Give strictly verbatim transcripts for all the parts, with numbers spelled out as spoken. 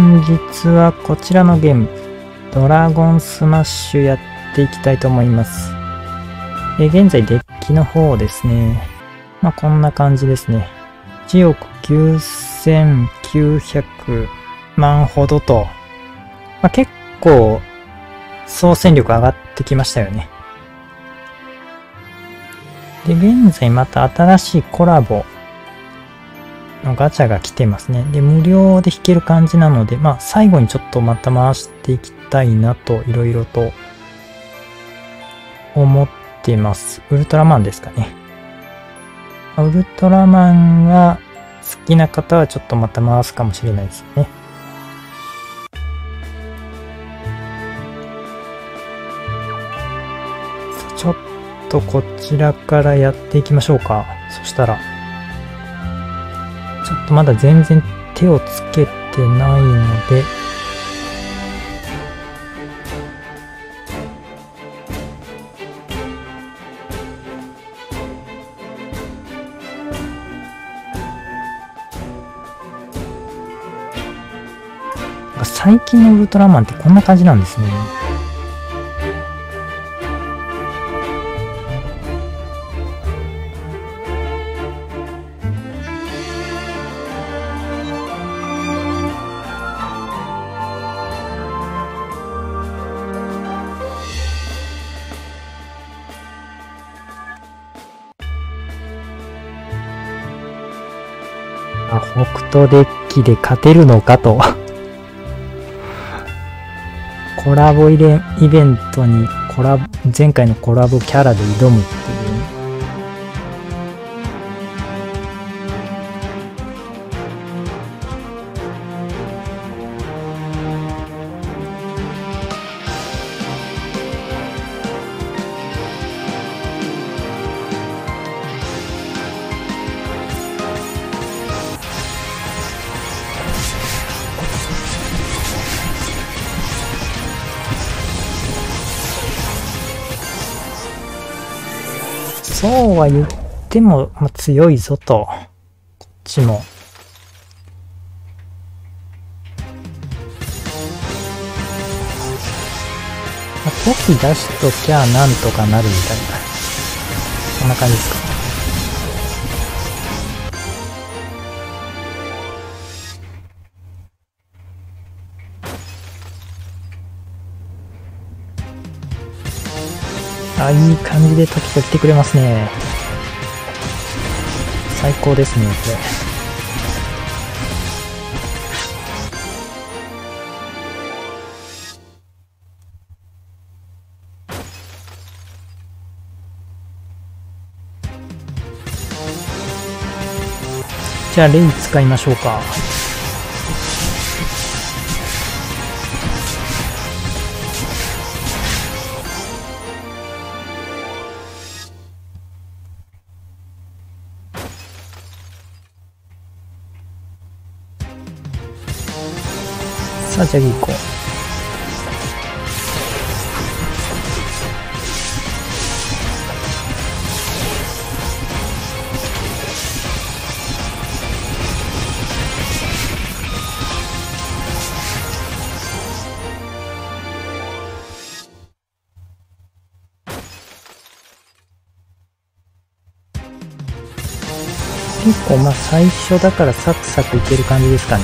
本日はこちらのゲーム、ドラゴンスマッシュやっていきたいと思います。え現在デッキの方ですね。まあこんな感じですね。いちおくきゅうせんきゅうひゃくまんほどと、まあ、結構総戦力上がってきましたよね。で、現在また新しいコラボのガチャが来てますね。で、無料で引ける感じなので、まあ最後にちょっとまた回していきたいなといろいろと思ってます。ウルトラマンですかね。ウルトラマンが好きな方はちょっとまた回すかもしれないですね。ちょっとこちらからやっていきましょうか。そしたらちょっとまだ全然手をつけてないので、最近のウルトラマンってこんな感じなんですね。あ、北斗デッキで勝てるのかと。コラボイベントにコラボ、前回のコラボキャラで挑むっていう。そうは言っても、まあ、強いぞと。こっちも。まあ、時出しときゃなんとかなるみたいな。そんな感じですか。あ、いい感じで時が来てくれますね。最高ですね、これ。じゃあ、レイ使いましょうか。さあ、じゃあ行こう。結構まあ最初だからサクサクいける感じですかね。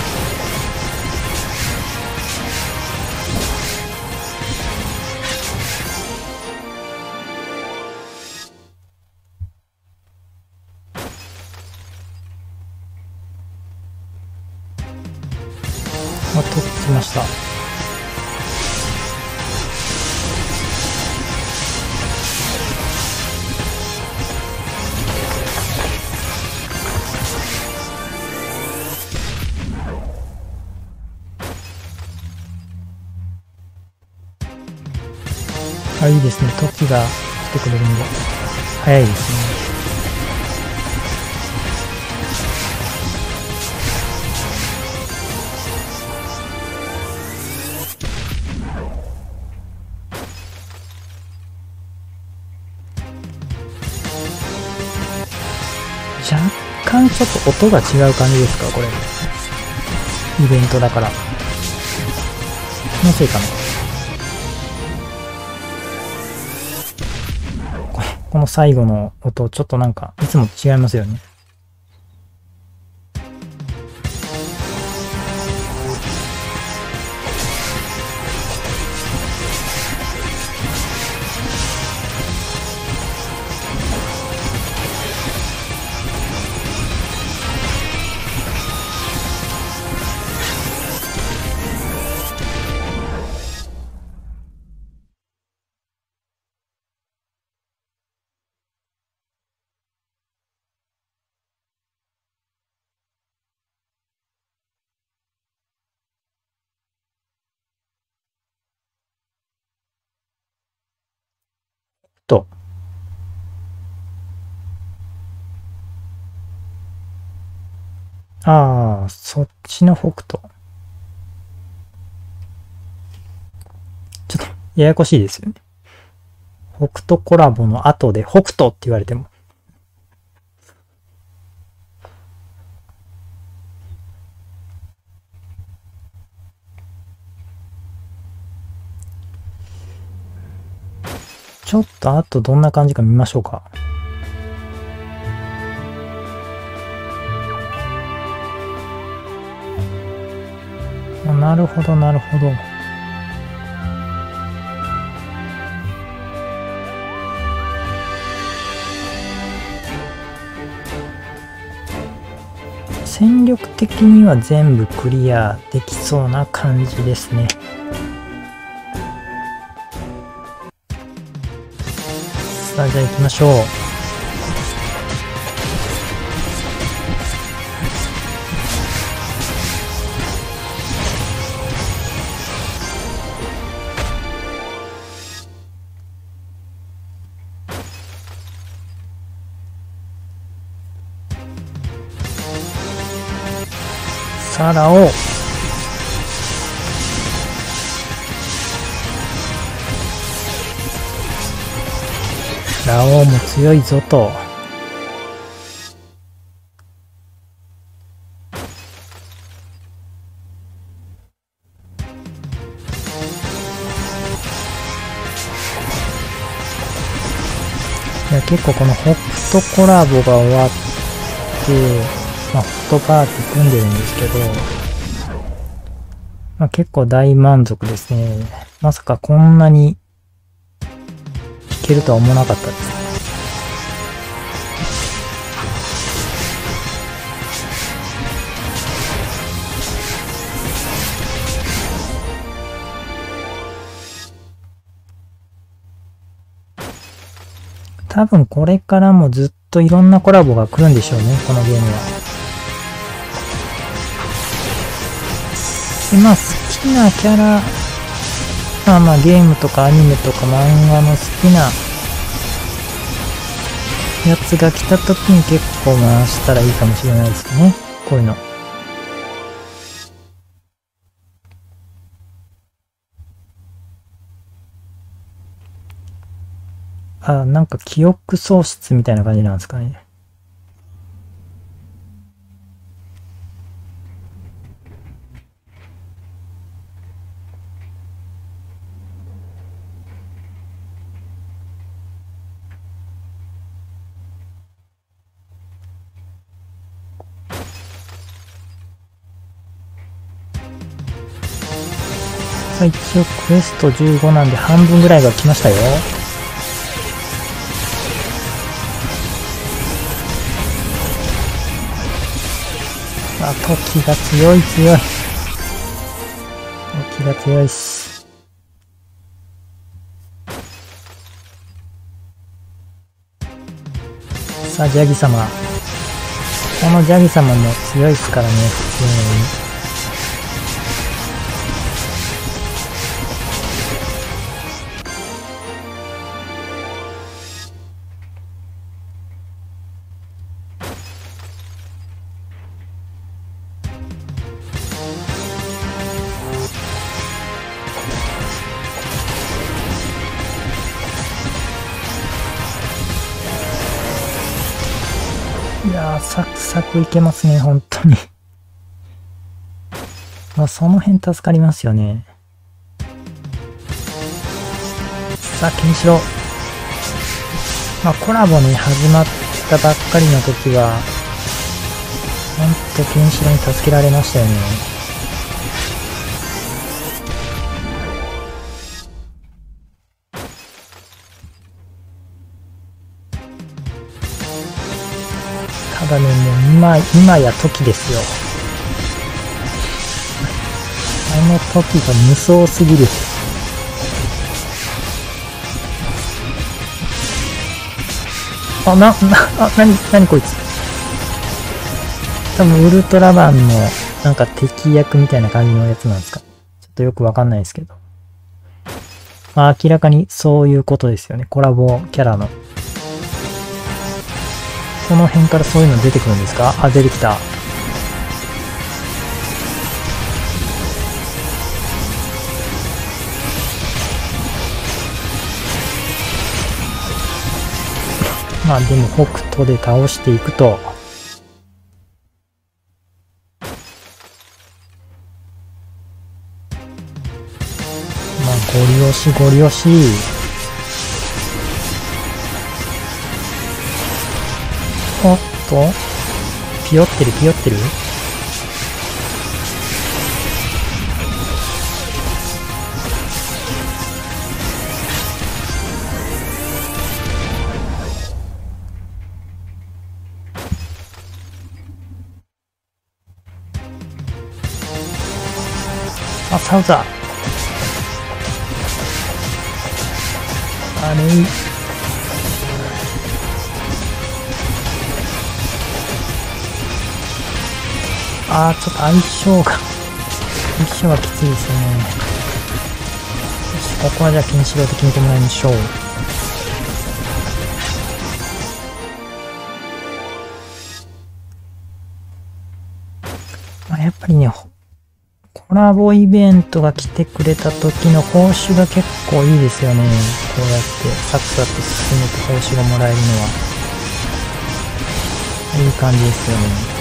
まあ、取ってきました。あ、いいですね。時が来てくれるんで早いですね。若干ちょっと音が違う感じですか、これ。イベントだから。 気のせいかな。ここの最後の音、ちょっとなんか、いつもと違いますよね。と。ああ、そっちの北斗。ちょっと、ややこしいですよね。北斗コラボの後で北斗って言われても。ちょっとあとどんな感じか見ましょうか。なるほど、なるほど。戦力的には全部クリアできそうな感じですね。さあ、じゃあ行きましょう。さあ、ラオウ。ラオウも強いぞと。いや、結構この北斗コラボが終わって、まあ、北斗パーティー組んでるんですけど、まあ、結構大満足ですね。まさかこんなにいけるとは思わなかったです。多分これからもずっといろんなコラボが来るんでしょうね、このゲームは。で、まあ好きなキャラ、まあまあゲームとかアニメとか漫画の好きなやつが来た時に結構回したらいいかもしれないですね、こういうの。あ、なんか記憶喪失みたいな感じなんですかね。さあ一応クエストじゅうごなんで半分ぐらいが来ましたよ。あ、時が強い強い。時が強いし。さあ、ジャギ様。このジャギ様も強いですからね、普通に。いやー、サクサクいけますね、本当に。まあ、その辺助かりますよね。 さあ、ケンシロウ。まあ、コラボね、始まったばっかりの時は、ほんとケンシロウに助けられましたよね。ただね、もう今、今や時ですよ。あの時が無双すぎる。あ、な、な、あ、なに、なにこいつ。多分ウルトラマンのなんか敵役みたいな感じのやつなんですか。ちょっとよくわかんないですけど。まあ明らかにそういうことですよね。コラボキャラの。この辺からそういうの出てくるんですか？あ、出てきた。まあでも北斗で倒していくと。まあゴリ押しゴリ押し。おっとピヨってるピヨってる。あ、サウザー。あれあー、ちょっと相性が相性がきついですよね。よし、ここはじゃあケンシロウで決めてもらいましょう。まあ、やっぱりね、コラボイベントが来てくれた時の報酬が結構いいですよね。こうやってサクサク進めて報酬がもらえるのはいい感じですよね。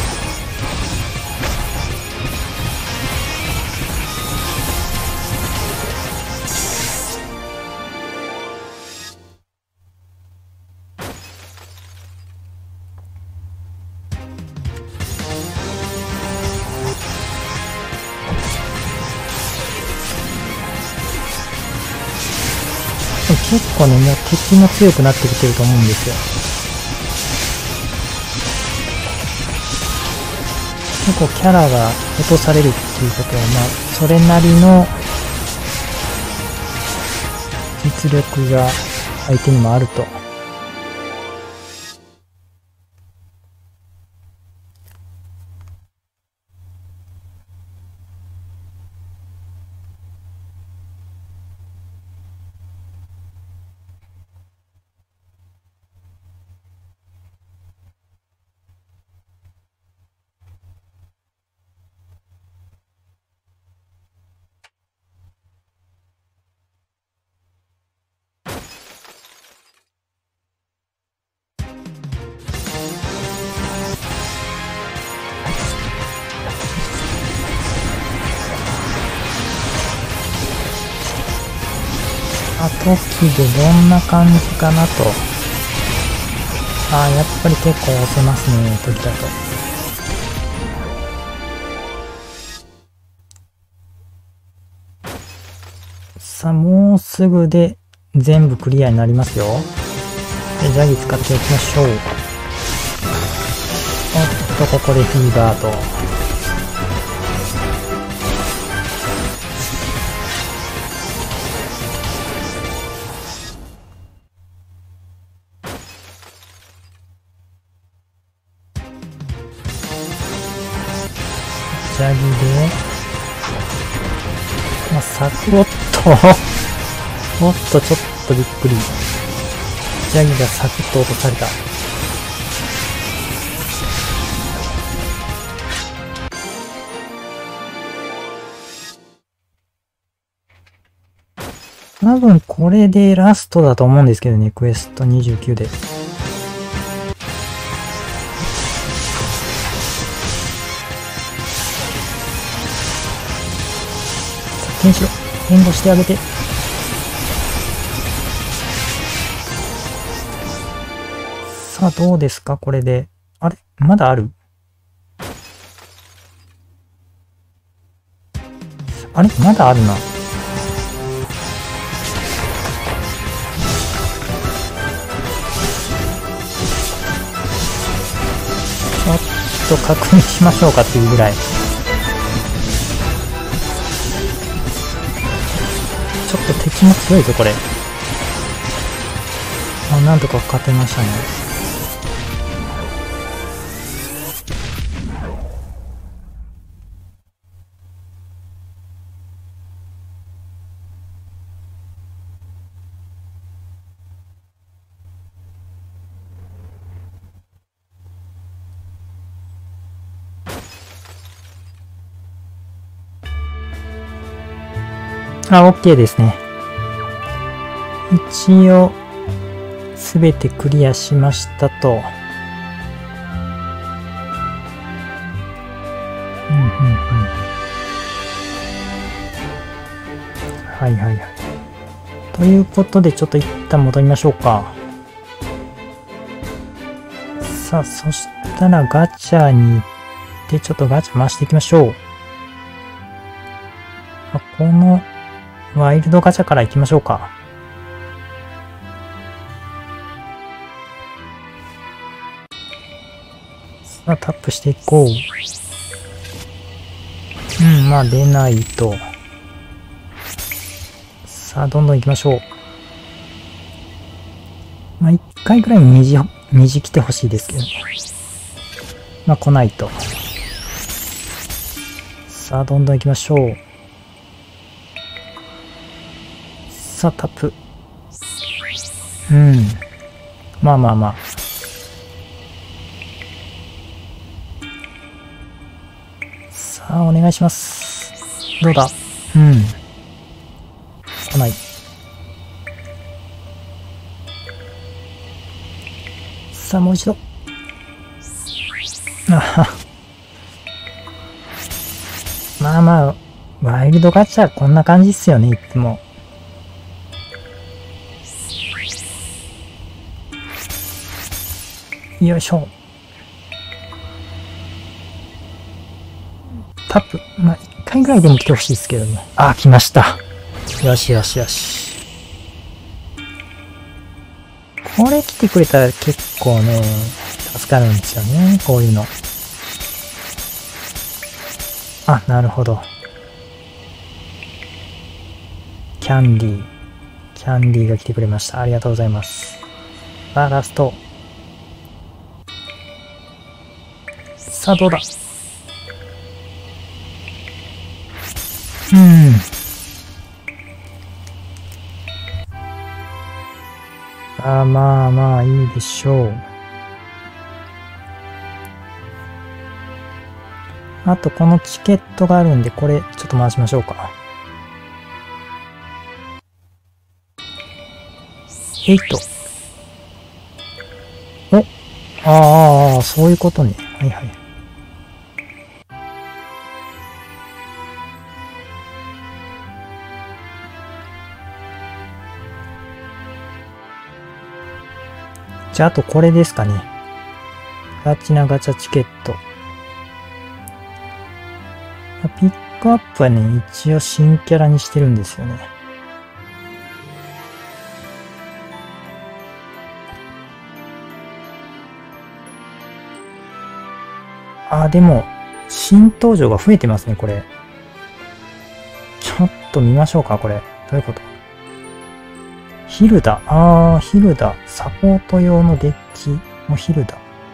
結構ね、もう敵も強くなってきてると思うんですよ。結構キャラが落とされるっていうことは、まあ、それなりの実力が相手にもあると。あ、時でどんな感じかなと。あー、やっぱり結構押せますね、時だと。さあ、もうすぐで全部クリアになりますよ。で、ジャギ使っていきましょう。おっと、ここでフィーバーと。ジャギで、まあ、さく、おっとおっと、ちょっとびっくり。ジャギがサクッと落とされた。多分これでラストだと思うんですけどね、クエストにじゅうきゅうで。ケンシロウ、援護してあげて。 さあ、どうですかこれで。あれまだある？あれまだあるな。ちょっと確認しましょうかっていうぐらい。ちょっと敵も強いぞ、これ。あ、なんとか勝てましたね。あ、OK ですね。一応、すべてクリアしましたと。うん、うん、うん。はいはいはい。ということで、ちょっと一旦戻りましょうか。さあ、そしたらガチャに行って、ちょっとガチャ回していきましょう。あ、この、ワイルドガチャから行きましょうか。さあ、タップしていこう。うん、まあ出ないと。さあ、どんどん行きましょう。まあ、一回くらい虹、虹来てほしいですけどね。まあ、来ないと。さあ、どんどん行きましょう。さあ、タップ。うん。まあまあまあ。さあ、お願いします。どうだ？うん。来ない。さあ、もう一度。あは。まあまあ、ワイルドガチャこんな感じっすよね、いつも。よいしょ。タップ。まあ、一回ぐらいでも来てほしいですけどね。あ、来ました。よしよしよし。これ来てくれたら結構ね、助かるんですよね。こういうの。あ、なるほど。キャンディー。キャンディーが来てくれました。ありがとうございます。さあ、ラスト。さあ、どうだ？うん。あ、まあまあ、いいでしょう。あと、このチケットがあるんで、これ、ちょっと回しましょうか。えいっと。お、ああ、そういうことね。はいはい。じゃあ、あとこれですかね。プラチナガチャチケット。ピックアップはね、一応新キャラにしてるんですよね。あ、でも、新登場が増えてますね、これ。ちょっと見ましょうか、これ。どういうこと？ヒルダ。あー、ヒルダ。サポート用のデッキのヒルダ。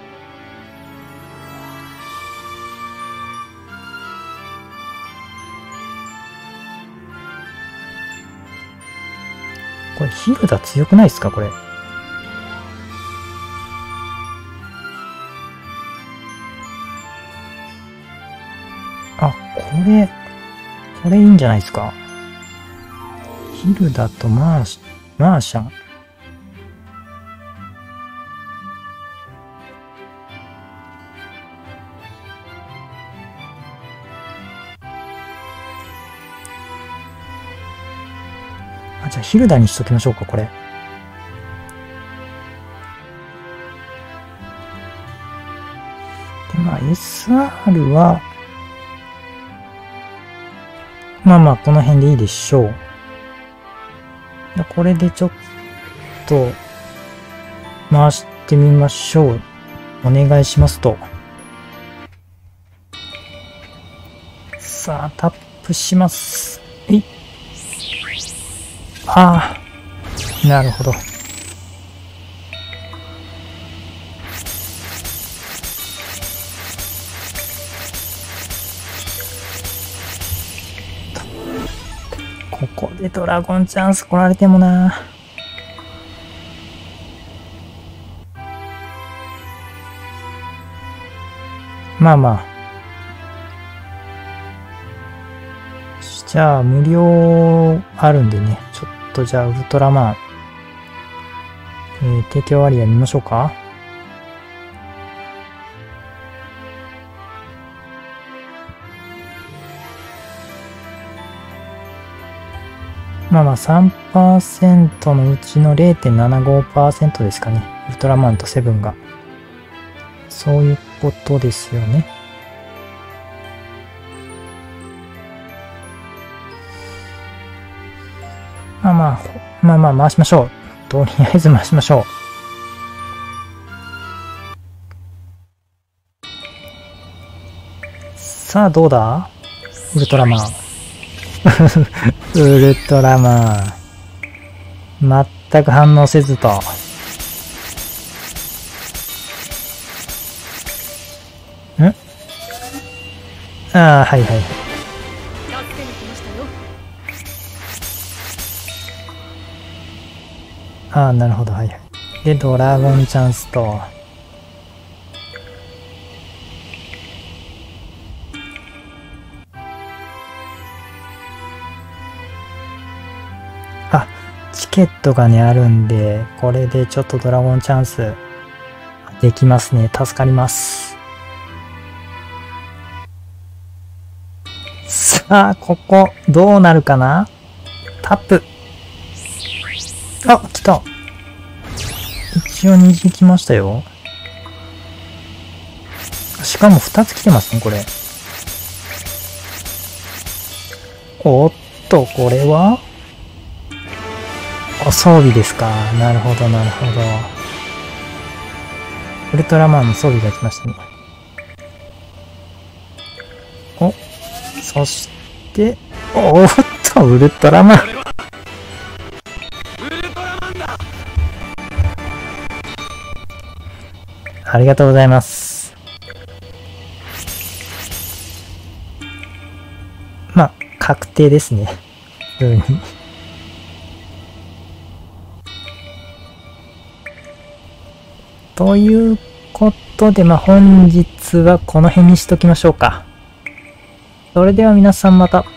これヒルダ強くないですかこれ。あ、これ、これいいんじゃないですか。ヒルダとマーシ、マーシャン。あ、じゃあヒルダにしときましょうか、これ。 エスアール は、まあまあ、この辺でいいでしょう。これでちょっと、回してみましょう。お願いしますと。さあ、タップします。えい。ああ、なるほど。ここでドラゴンチャンス来られてもな。まあまあ。じゃあ、無料あるんでね。ちょっとじゃあ、ウルトラマン。えー、提供割合見ましょうか。まあまあ さんパーセント のうちの れいてんななごパーセント ですかね。ウルトラマンとセブンが。そういうことですよね。まあまあ、まあまあ回しましょう。とりあえず回しましょう。さあどうだ？ウルトラマン。ウルトラマン。全く反応せずと。ん？ああ、はいはい。ああ、なるほど、はいはい。で、ドラゴンチャンスと。あ、チケットがね、あるんで、これでちょっとドラゴンチャンスできますね。助かります。さあ、ここ、どうなるかな？タップ。あ、来た。一応虹来ましたよ。しかもふたつ来てますね、これ。おっと、これはお装備ですか。なるほど、なるほど。ウルトラマンの装備が来ましたね。お、そして、おっと、ウルトラマン。ありがとうございます。まあ、確定ですね。普通に。ということで、まあ本日はこの辺にしときましょうか。それでは皆さんまた。